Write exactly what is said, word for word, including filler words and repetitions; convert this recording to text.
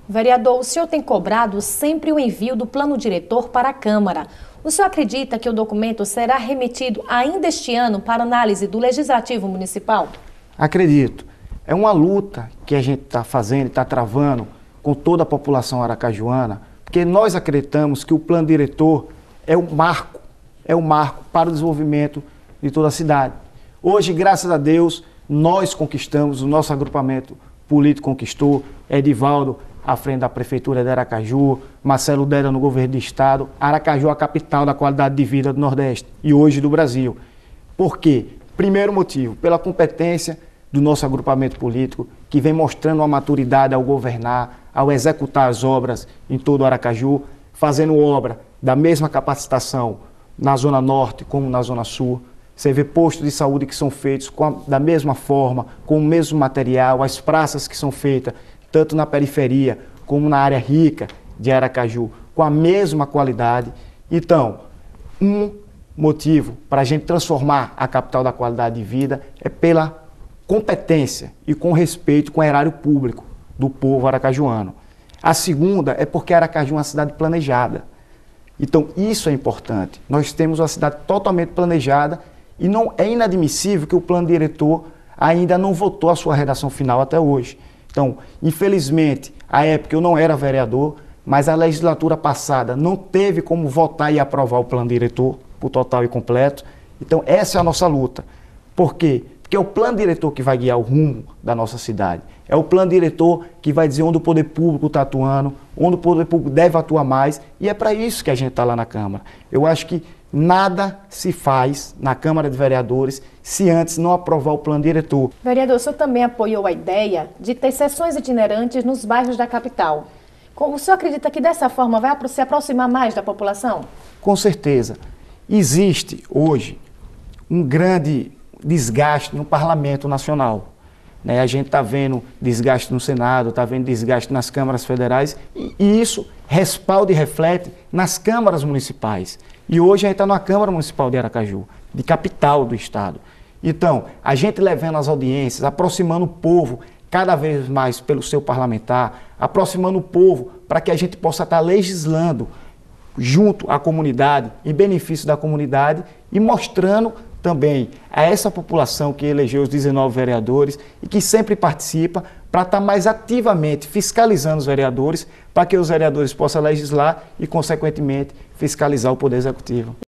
Vereador, o senhor tem cobrado sempre o envio do plano diretor para a Câmara. O senhor acredita que o documento será remetido ainda este ano para análise do Legislativo Municipal? Acredito. É uma luta que a gente está fazendo, está travando com toda a população aracajuana, porque nós acreditamos que o plano diretor é o marco, é o marco para o desenvolvimento de toda a cidade. Hoje, graças a Deus, nós conquistamos, o nosso agrupamento político conquistou, Edivaldo à frente da Prefeitura de Aracaju, Marcelo Deda no governo do Estado, Aracaju a capital da qualidade de vida do Nordeste e hoje do Brasil. Por quê? Primeiro motivo, pela competência do nosso agrupamento político, que vem mostrando uma maturidade ao governar, ao executar as obras em todo o Aracaju, fazendo obra da mesma capacitação na Zona Norte como na Zona Sul. Você vê postos de saúde que são feitos com a, da mesma forma, com o mesmo material, as praças que são feitas, tanto na periferia como na área rica de Aracaju, com a mesma qualidade. Então, um motivo para a gente transformar a capital da qualidade de vida é pela competência e com respeito com o erário público do povo aracajuano. A segunda é porque Aracaju é uma cidade planejada. Então, isso é importante. Nós temos uma cidade totalmente planejada e não é inadmissível que o plano diretor ainda não votou a sua redação final até hoje. Então, infelizmente, à época eu não era vereador, mas a legislatura passada não teve como votar e aprovar o plano diretor por total e completo. Então, essa é a nossa luta. Por quê? Porque é o plano diretor que vai guiar o rumo da nossa cidade. É o plano diretor que vai dizer onde o poder público está atuando, onde o poder público deve atuar mais, e é para isso que a gente está lá na Câmara. Eu acho que nada se faz na Câmara de Vereadores se antes não aprovar o plano diretor. Vereador, o senhor também apoiou a ideia de ter sessões itinerantes nos bairros da capital. O senhor acredita que dessa forma vai se aproximar mais da população? Com certeza. Existe hoje um grande desgaste no Parlamento Nacional. Né? A gente está vendo desgaste no Senado, está vendo desgaste nas câmaras federais e, e isso respalda e reflete nas câmaras municipais. E hoje a gente está na Câmara Municipal de Aracaju, de capital do Estado. Então, a gente levando as audiências, aproximando o povo cada vez mais pelo seu parlamentar, aproximando o povo para que a gente possa estar legislando junto à comunidade, em benefício da comunidade e mostrando também a essa população que elegeu os dezenove vereadores e que sempre participa para estar mais ativamente fiscalizando os vereadores, para que os vereadores possam legislar e, consequentemente, fiscalizar o Poder Executivo.